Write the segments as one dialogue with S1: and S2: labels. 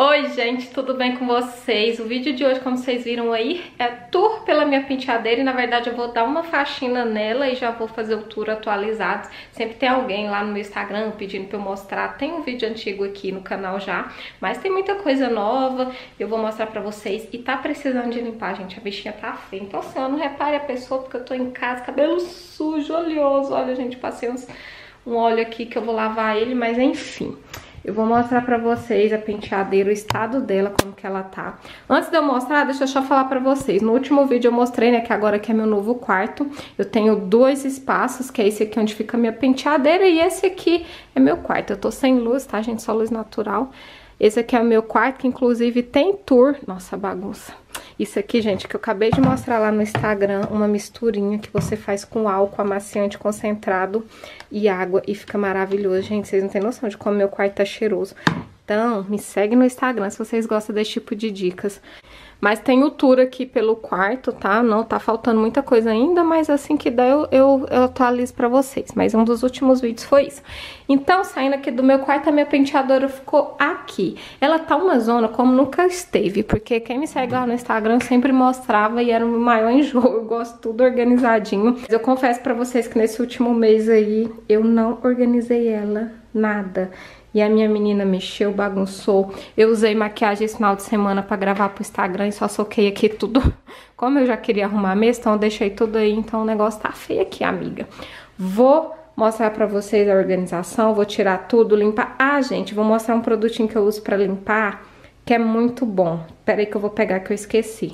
S1: Oi gente, tudo bem com vocês? O vídeo de hoje, como vocês viram aí, é tour pela minha penteadeira e na verdade eu vou dar uma faxina nela e já vou fazer o tour atualizado. Sempre tem alguém lá no meu Instagram pedindo pra eu mostrar, tem um vídeo antigo aqui no canal já, mas tem muita coisa nova, eu vou mostrar pra vocês e tá precisando de limpar, gente, a bichinha tá feia. Então assim, eu não repare a pessoa porque eu tô em casa, cabelo sujo, oleoso, olha gente, passei um óleo aqui que eu vou lavar ele, mas enfim... Eu vou mostrar pra vocês a penteadeira, o estado dela, como que ela tá. Antes de eu mostrar, deixa eu só falar pra vocês. No último vídeo eu mostrei, né, que agora aqui é meu novo quarto. Eu tenho dois espaços, que é esse aqui onde fica a minha penteadeira e esse aqui é meu quarto. Eu tô sem luz, tá, gente? Só luz natural. Esse aqui é o meu quarto, que inclusive tem tour. Nossa, bagunça. Isso aqui, gente, que eu acabei de mostrar lá no Instagram, uma misturinha que você faz com álcool, amaciante concentrado e água e fica maravilhoso. Gente, vocês não têm noção de como meu quarto tá cheiroso. Então, me segue no Instagram se vocês gostam desse tipo de dicas. Mas tem o tour aqui pelo quarto, tá? Não tá faltando muita coisa ainda, mas assim que der eu atualizo pra vocês. Mas um dos últimos vídeos foi isso. Então, saindo aqui do meu quarto, a minha penteadora ficou aqui. Ela tá uma zona como nunca esteve, porque quem me segue lá no Instagram sempre mostrava e era o meu maior enjoo. Eu gosto tudo organizadinho. Mas eu confesso pra vocês que nesse último mês aí, eu não organizei ela nada. E a minha menina mexeu, bagunçou. Eu usei maquiagem esse final de semana pra gravar pro Instagram e só soquei aqui tudo. Como eu já queria arrumar mesmo, então eu deixei tudo aí. Então o negócio tá feio aqui, amiga. Vou mostrar pra vocês a organização, vou tirar tudo, limpar. Ah, gente, vou mostrar um produtinho que eu uso pra limpar, que é muito bom. Pera aí que eu vou pegar que eu esqueci.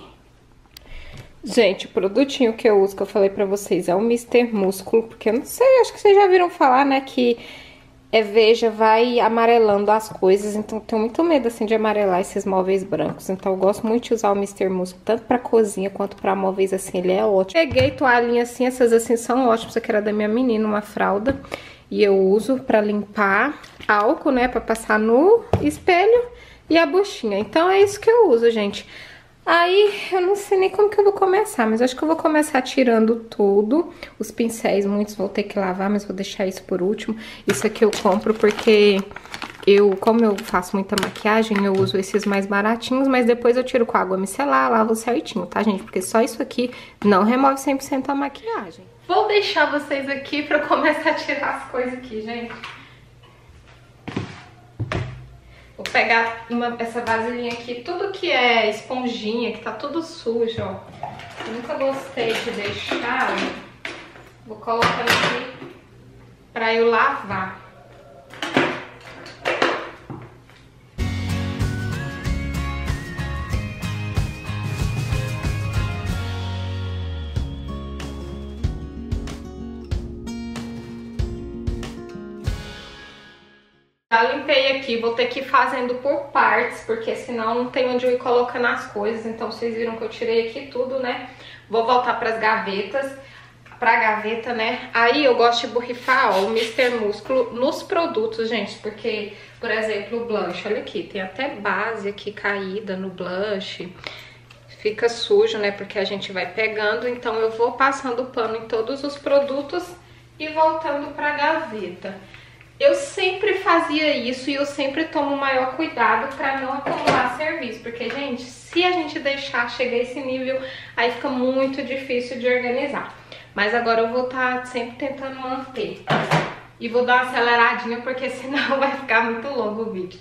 S1: Gente, o produtinho que eu uso, que eu falei pra vocês, é o Mr. Músculo. Porque eu não sei, acho que vocês já viram falar, né, que... Veja, vai amarelando as coisas, então tenho muito medo, assim, de amarelar esses móveis brancos. Então eu gosto muito de usar o Mr. Músculo, tanto pra cozinha quanto pra móveis, assim, ele é ótimo. Peguei toalhinha assim, essas assim são ótimas, essa aqui era da minha menina, uma fralda. E eu uso pra limpar, álcool, né, pra passar no espelho e a buchinha. Então é isso que eu uso, gente. Aí, eu não sei nem como que eu vou começar, mas acho que eu vou começar tirando tudo. Os pincéis, muitos vou ter que lavar, mas vou deixar isso por último. Isso aqui eu compro porque como eu faço muita maquiagem, eu uso esses mais baratinhos, mas depois eu tiro com água micelar, lavo certinho, tá, gente? Porque só isso aqui não remove 100% a maquiagem. Vou deixar vocês aqui pra eu começar a tirar as coisas aqui, gente. Vou pegar essa vasilhinha aqui, tudo que é esponjinha, que tá tudo sujo, ó. Eu nunca gostei de deixar, vou colocando aqui pra eu lavar. Já limpei aqui, vou ter que ir fazendo por partes, porque senão não tem onde eu ir colocando as coisas. Então vocês viram que eu tirei aqui tudo, né? Vou voltar pras gavetas, pra gaveta, né? Aí eu gosto de borrifar, ó, o Mr. Músculo nos produtos, gente. Porque, por exemplo, o blush, olha aqui, tem até base aqui caída no blush. Fica sujo, né? Porque a gente vai pegando, então eu vou passando o pano em todos os produtos e voltando pra gaveta. Eu sempre fazia isso e eu sempre tomo maior cuidado pra não acumular serviço. Porque, gente, se a gente deixar chegar a esse nível, aí fica muito difícil de organizar. Mas agora eu vou estar sempre tentando manter. E vou dar uma aceleradinha porque senão vai ficar muito longo o vídeo.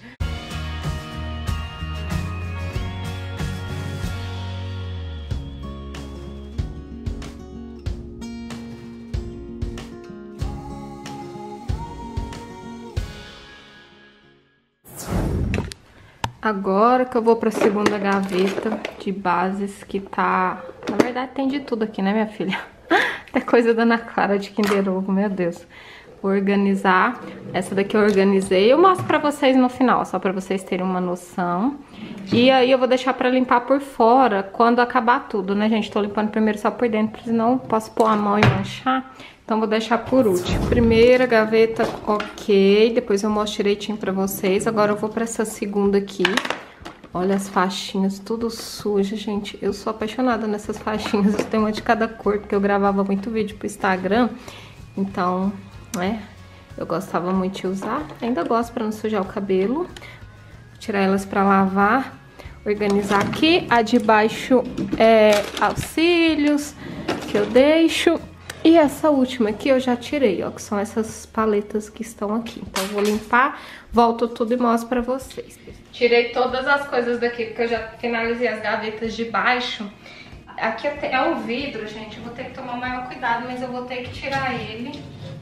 S1: Agora que eu vou pra segunda gaveta de bases que tá... Na verdade tem de tudo aqui, né, minha filha? Até coisa da Ana Clara de Kinder Ovo, meu Deus. Vou organizar. Essa daqui eu organizei. Eu mostro pra vocês no final, só pra vocês terem uma noção. E aí eu vou deixar pra limpar por fora quando acabar tudo, né, gente? Tô limpando primeiro só por dentro, senão posso pôr a mão e manchar. Então vou deixar por último. Primeira gaveta, ok. Depois eu mostro direitinho pra vocês. Agora eu vou pra essa segunda aqui. Olha as faixinhas, tudo suja, gente. Eu sou apaixonada nessas faixinhas. Eu tenho uma de cada cor, porque eu gravava muito vídeo pro Instagram. Então, né, eu gostava muito de usar. Ainda gosto pra não sujar o cabelo. Vou tirar elas pra lavar, organizar aqui. A de baixo é auxílios, que eu deixo. E essa última aqui eu já tirei, ó, que são essas paletas que estão aqui. Então eu vou limpar, volto tudo e mostro pra vocês. Tirei todas as coisas daqui, porque eu já finalizei as gavetas de baixo. Aqui é um vidro, gente, eu vou ter que tomar maior cuidado, mas eu vou ter que tirar ele.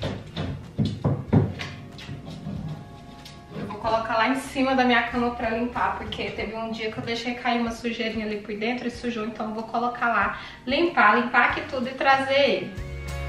S1: Eu vou colocar lá em cima da minha cama pra limpar, porque teve um dia que eu deixei cair uma sujeirinha ali por dentro e sujou, então eu vou colocar lá, limpar aqui tudo e trazer ele.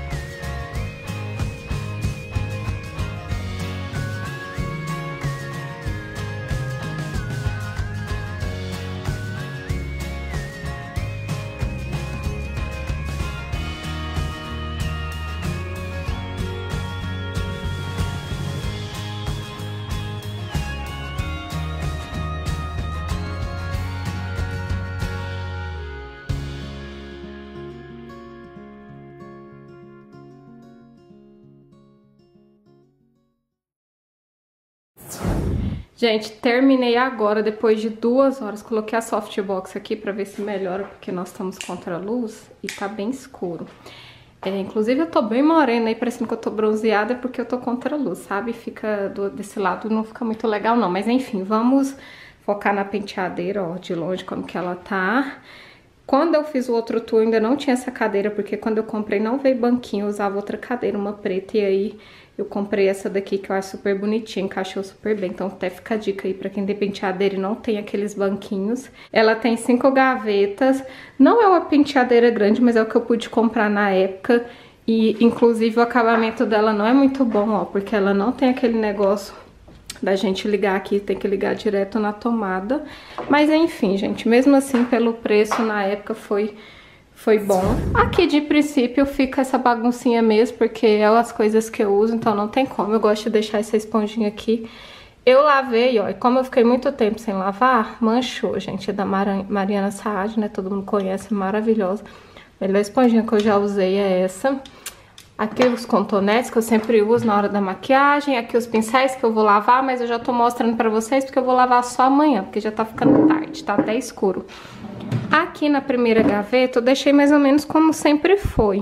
S1: Gente, terminei agora, depois de 2 horas. Coloquei a softbox aqui pra ver se melhora, porque nós estamos contra a luz e tá bem escuro. Inclusive eu tô bem morena aí, parecendo que eu tô bronzeada, porque eu tô contra a luz, sabe? Fica desse lado, não fica muito legal não. Mas enfim, vamos focar na penteadeira, ó, de longe como que ela tá. Quando eu fiz o outro tour ainda não tinha essa cadeira, porque quando eu comprei não veio banquinho, eu usava outra cadeira, uma preta, e aí eu comprei essa daqui que eu acho super bonitinha, encaixou super bem. Então até fica a dica aí pra quem tem penteadeira e não tem aqueles banquinhos. Ela tem 5 gavetas, não é uma penteadeira grande, mas é o que eu pude comprar na época. E inclusive o acabamento dela não é muito bom, ó, porque ela não tem aquele negócio da gente ligar aqui, tem que ligar direto na tomada. Mas enfim, gente, mesmo assim pelo preço na época foi bom. Aqui de princípio fica essa baguncinha mesmo, porque é as coisas que eu uso, então não tem como. Eu gosto de deixar essa esponjinha aqui. Eu lavei, ó, e como eu fiquei muito tempo sem lavar, manchou, gente. É da Mariana Saad, né? Todo mundo conhece, maravilhosa. A melhor esponjinha que eu já usei é essa. Aqui os contornetes que eu sempre uso na hora da maquiagem. Aqui os pincéis que eu vou lavar, mas eu já tô mostrando pra vocês porque eu vou lavar só amanhã, porque já tá ficando tarde, tá até escuro. Aqui na primeira gaveta eu deixei mais ou menos como sempre foi.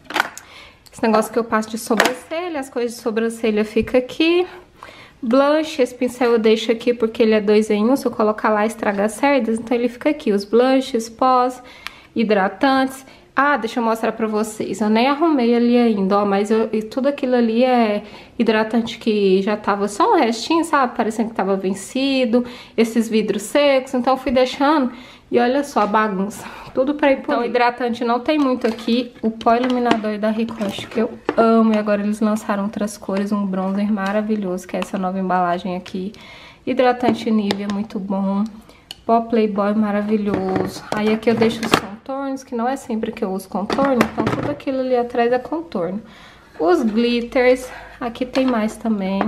S1: Esse negócio que eu passo de sobrancelha, as coisas de sobrancelha fica aqui. Blush, esse pincel eu deixo aqui porque ele é 2 em 1, se eu colocar lá estraga as cerdas, então ele fica aqui. Os blushes, pós, hidratantes. Ah, deixa eu mostrar pra vocês, eu nem arrumei ali ainda, ó, mas tudo aquilo ali é hidratante que já tava só um restinho, sabe, parecendo que tava vencido, esses vidros secos, então eu fui deixando e olha só a bagunça, tudo pra ir por Então, hidratante não tem muito aqui, o pó iluminador da Ricoche, que eu amo, e agora eles lançaram outras cores, um bronzer maravilhoso, que é essa nova embalagem aqui, hidratante Nivea, muito bom. Pó Playboy maravilhoso. Aí aqui eu deixo os contornos, que não é sempre que eu uso contorno, então tudo aquilo ali atrás é contorno. Os glitters, aqui tem mais também.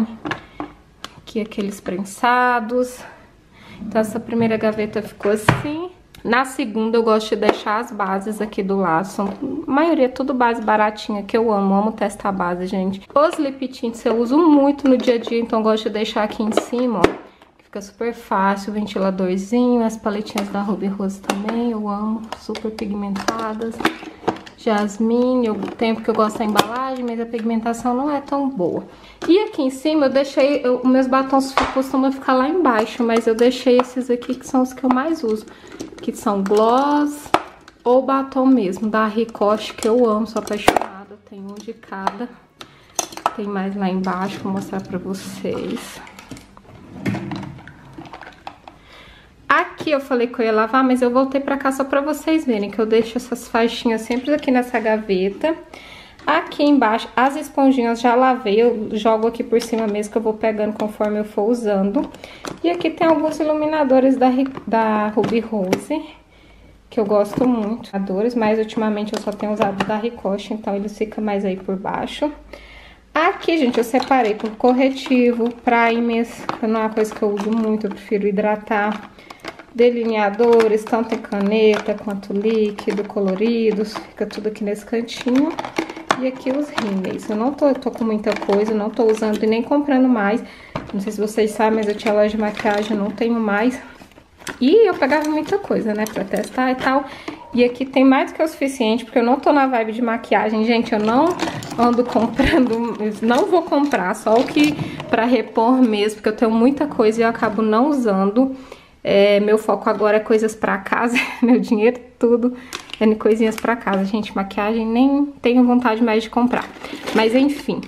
S1: Aqui aqueles prensados. Então essa primeira gaveta ficou assim. Na segunda eu gosto de deixar as bases aqui do lado. São, a maioria tudo base baratinha, que eu amo testar base, gente. Os lip tints eu uso muito no dia a dia, então eu gosto de deixar aqui em cima, ó. Fica super fácil, ventiladorzinho, as paletinhas da Ruby Rose também, eu amo, super pigmentadas. Jasmine, eu tenho porque eu gosto da embalagem, mas a pigmentação não é tão boa. E aqui em cima eu deixei, os meus batons costumam ficar lá embaixo, mas eu deixei esses aqui que são os que eu mais uso. Que são gloss ou batom mesmo, da Ricoche, que eu amo, sou apaixonada, tem um de cada. Tem mais lá embaixo, vou mostrar pra vocês. Aqui eu falei que eu ia lavar, mas eu voltei pra cá só pra vocês verem, que eu deixo essas faixinhas sempre aqui nessa gaveta. Aqui embaixo, as esponjinhas já lavei, eu jogo aqui por cima mesmo, que eu vou pegando conforme eu for usando. E aqui tem alguns iluminadores da Ruby Rose, que eu gosto muito. Mas ultimamente eu só tenho usado da Ricoche, então eles ficam mais aí por baixo. Aqui, gente, eu separei por corretivo, primers, que não é uma coisa que eu uso muito, eu prefiro hidratar. Delineadores, tanto em caneta quanto líquido, coloridos, fica tudo aqui nesse cantinho. E aqui os rímeis. Eu não tô com muita coisa, não tô usando e nem comprando mais. Não sei se vocês sabem, mas eu tinha loja de maquiagem, eu não tenho mais. E eu pegava muita coisa, né, pra testar e tal. E aqui tem mais do que o suficiente, porque eu não tô na vibe de maquiagem, gente. Eu não ando comprando, não vou comprar, só o que pra repor mesmo, porque eu tenho muita coisa e eu acabo não usando. Meu foco agora é coisas pra casa, meu dinheiro tudo é em coisinhas pra casa, gente. Maquiagem nem tenho vontade mais de comprar. Mas enfim,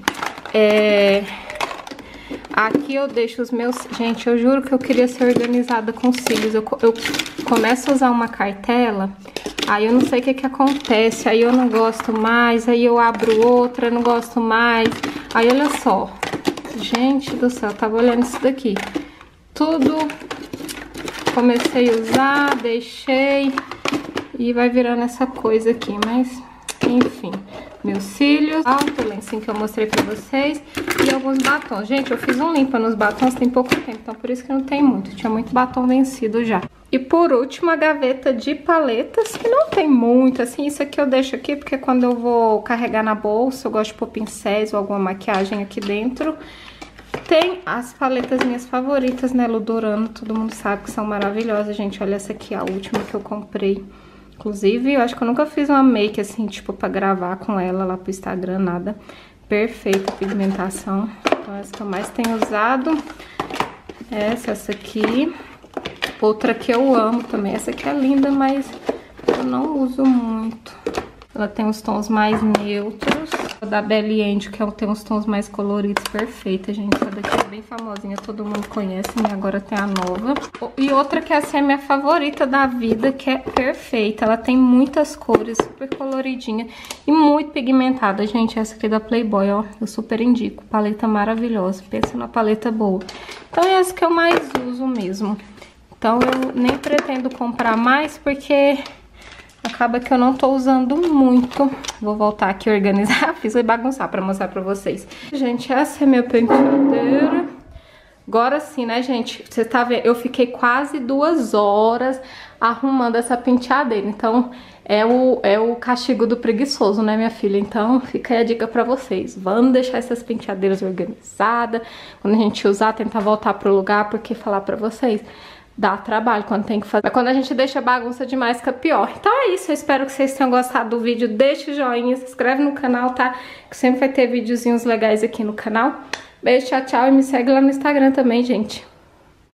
S1: aqui eu deixo os meus... Gente, eu juro que eu queria ser organizada com cílios. Eu começo a usar uma cartela, aí eu não sei o que acontece, aí eu não gosto mais, aí eu abro outra, não gosto mais. Aí olha só, gente do céu, eu tava olhando isso daqui. Tudo comecei a usar, deixei e vai virando essa coisa aqui, mas enfim. Meus cílios, o lencinho que eu mostrei pra vocês e alguns batons. Gente, eu fiz um limpa nos batons tem pouco tempo, então por isso que não tem muito. Tinha muito batom vencido já. E por último, a gaveta de paletas, que não tem muito, assim. Isso aqui eu deixo aqui porque quando eu vou carregar na bolsa, eu gosto de pôr pincéis ou alguma maquiagem aqui dentro. Tem as paletas minhas favoritas, né, Ludorano, todo mundo sabe que são maravilhosas, gente. Olha essa aqui, a última que eu comprei. Inclusive, eu acho que eu nunca fiz uma make assim, tipo, pra gravar com ela lá pro Instagram, nada. Perfeita pigmentação. Então, essa que eu mais tenho usado. Essa aqui. Outra que eu amo também. Essa aqui é linda, mas eu não uso muito. Ela tem os tons mais neutros. Da Belly Angel, que tem os tons mais coloridos, perfeita, gente. Essa daqui é bem famosinha, todo mundo conhece, e agora tem a nova. E outra que essa é a minha favorita da vida, que é perfeita. Ela tem muitas cores, super coloridinha e muito pigmentada, gente. Essa aqui é da Playboy, ó, eu super indico. Paleta maravilhosa, pensa na paleta boa. Então é essa que eu mais uso mesmo. Então eu nem pretendo comprar mais, porque... acaba que eu não tô usando muito. Vou voltar aqui a organizar. Fiz e bagunçar pra mostrar pra vocês. Gente, essa é minha penteadeira. Agora sim, né, gente? Você tá vendo? Eu fiquei quase 2 horas arrumando essa penteadeira. Então, é o castigo do preguiçoso, né, minha filha? Então, fica aí a dica pra vocês. Vamos deixar essas penteadeiras organizadas. Quando a gente usar, tentar voltar pro lugar. Porque falar pra vocês... dá trabalho quando tem que fazer. Mas quando a gente deixa bagunça demais, fica pior. Então é isso, eu espero que vocês tenham gostado do vídeo. Deixa o joinha, se inscreve no canal, tá? Que sempre vai ter videozinhos legais aqui no canal. Beijo, tchau, tchau. E me segue lá no Instagram também, gente.